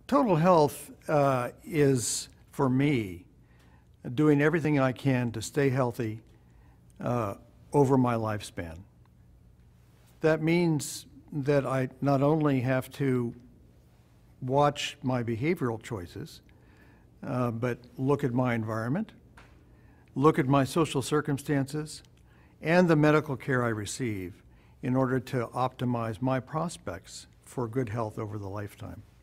Total health is, for me, doing everything I can to stay healthy over my lifespan. That means that I not only have to watch my behavioral choices, but look at my environment, look at my social circumstances, and the medical care I receive in order to optimize my prospects for good health over the lifetime.